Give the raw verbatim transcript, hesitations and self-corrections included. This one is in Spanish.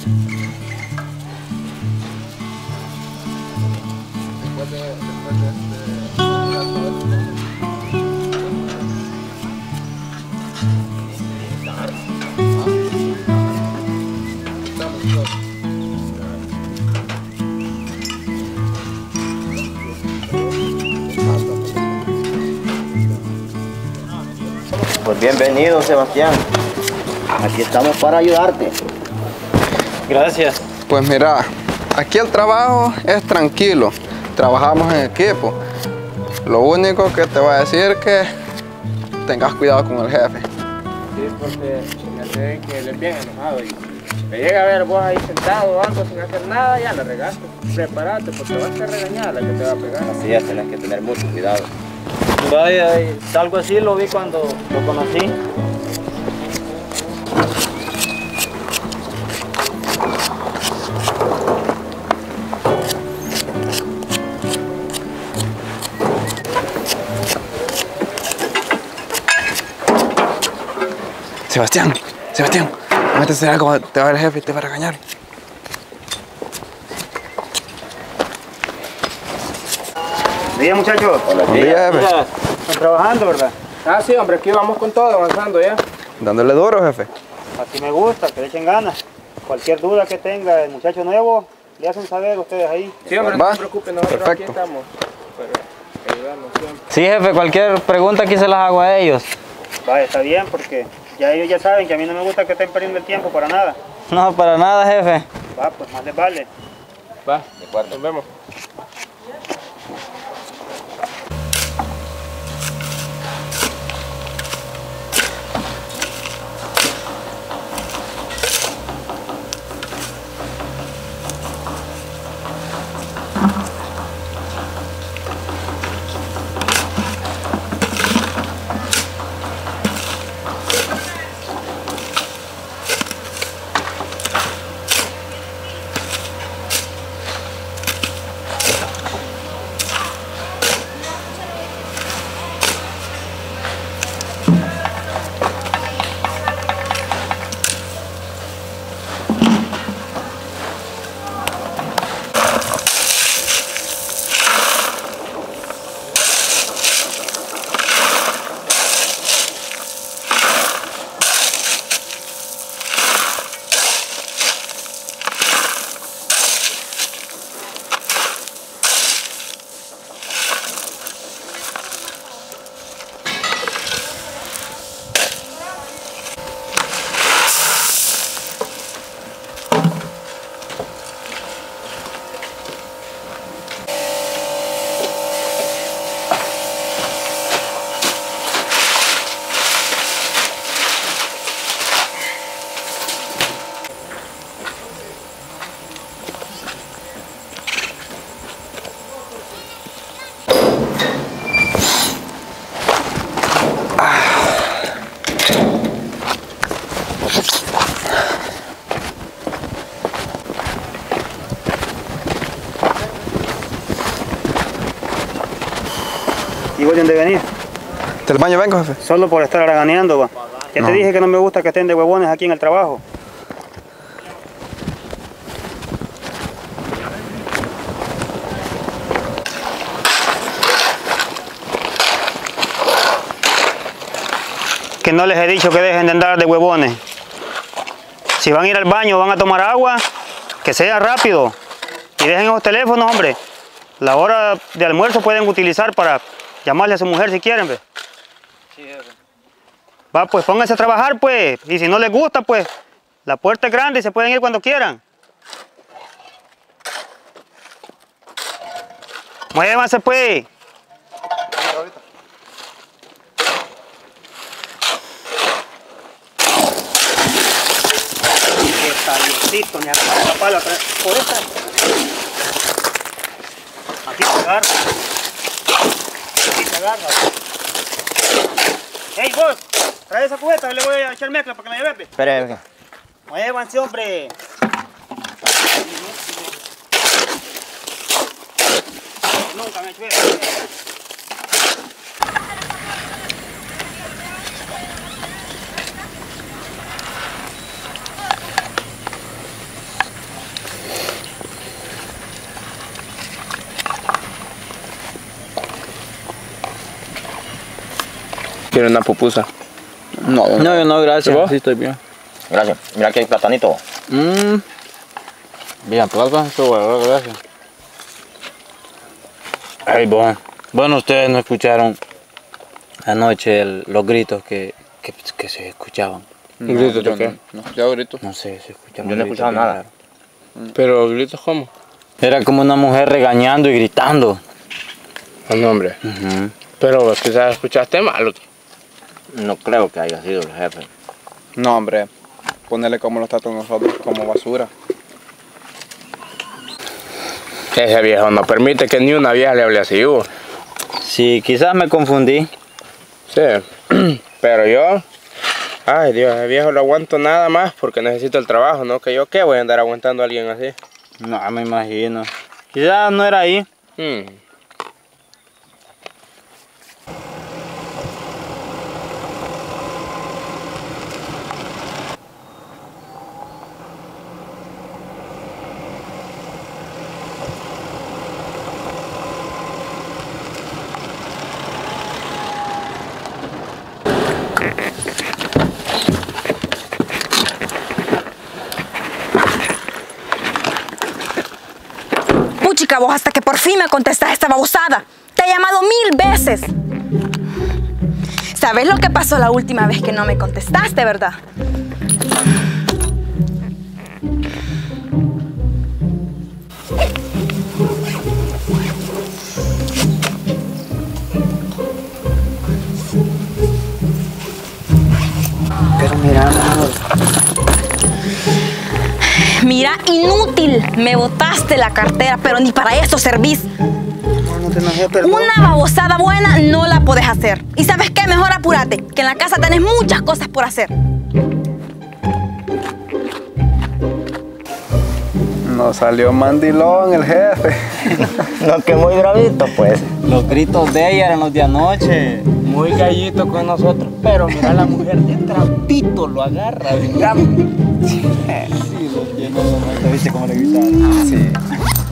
Después de, después de este... Pues bienvenido, Sebastián. Aquí estamos para ayudarte. Gracias. Pues mira, aquí el trabajo es tranquilo. Trabajamos en equipo. Lo único que te voy a decir es que tengas cuidado con el jefe. Sí, porque me sé que él es bien enojado y me llega a ver vos ahí sentado algo sin hacer nada, ya la regaste. Prepárate porque vas a ser regañada la que te va a pegar. Así es, tenés que tener mucho cuidado. Vaya, y algo así lo vi cuando lo conocí. Sebastián, Sebastián, métese algo, te va a ver el jefe y te va a regañar. Buenos días, muchachos. Buenos días, jefe. Están trabajando, ¿verdad? Ah, sí, hombre, aquí vamos con todo, avanzando ya. Dándole duro, jefe. Así me gusta, que le echen ganas. Cualquier duda que tenga el muchacho nuevo, le hacen saber ustedes ahí. Sí, hombre, Va. no se preocupen, nosotros Perfecto. aquí estamos para ayudarnos siempre. Sí, jefe, cualquier pregunta aquí se las hago a ellos. Vaya, está bien, porque ya ellos ya saben que a mí no me gusta que estén perdiendo el tiempo para nada. No, para nada, jefe. Va, pues más les vale. Va, de acuerdo, nos vemos. ¿Y vos de dónde venís? ¿Del baño vengo, jefe? Solo por estar haraganeando, va. Ya No. te dije que no me gusta que estén de huevones aquí en el trabajo. Que no les he dicho que dejen de andar de huevones. Si van a ir al baño o van a tomar agua, que sea rápido. Y dejen esos teléfonos, hombre. La hora de almuerzo pueden utilizar para llamarle a su mujer si quieren, ¿ve? Sí, jefe. Va, pues pónganse a trabajar, pues. Y si no les gusta, pues, la puerta es grande y se pueden ir cuando quieran. Muévanse, pues. Qué calientito, ni a la pala, por esta. Aquí te agarra. Aquí te agarra. ¡Ey, vos! Trae esa cubeta, le voy a echar mezcla para que la lleve. Espere, venga. Muévanse, hombre. Nunca me he hecho eso. ¿Quiere una pupusa? No, No, yo no, gracias. ¿Y vos? Sí, estoy bien. Gracias. Mira aquí hay platanito. Mmm. Bien, plata, esto, bueno, gracias. Ay, bueno. Bueno, ustedes no escucharon anoche el- los gritos que, que, que se escuchaban. no, ¿Gritos yo de qué? No, no, yo grito. No sé, se escuchaban. Yo no he gritos escuchado bien nada. raros. ¿Pero gritos cómo? Era como una mujer regañando y gritando. No, hombre. Ujú. Pero quizás escuchaste mal. No creo que haya sido el jefe. No, hombre. Ponerle como los tratan nosotros, como basura. Ese viejo no permite que ni una vieja le hable así, Hugo. Sí, quizás me confundí. Sí. Pero yo... Ay, Dios, ese viejo lo aguanto nada más porque necesito el trabajo, ¿no? Que yo, ¿qué voy a andar aguantando a alguien así? No, me imagino. Quizás no era ahí. Hmm. Puchica, vos hasta que por fin me contestas esta babosada. Te he llamado mil veces. ¿Sabes lo que pasó la última vez que no me contestaste, verdad? Pero mira, mi amor. Mira, inútil. Me botaste la cartera, pero ni para eso servís. No te enojes, perdón. Una babosada buena no la podés hacer. ¿Y sabes qué? Mejor apúrate, que en la casa tenés muchas cosas por hacer. No salió mandilón el jefe. No, que muy bravito, pues. Los gritos de ella eran los de anoche. Muy gallito con nosotros, pero mira la mujer de trampito lo agarra. Sí, los llenos de momento, ¿viste cómo le gritaron? Sí.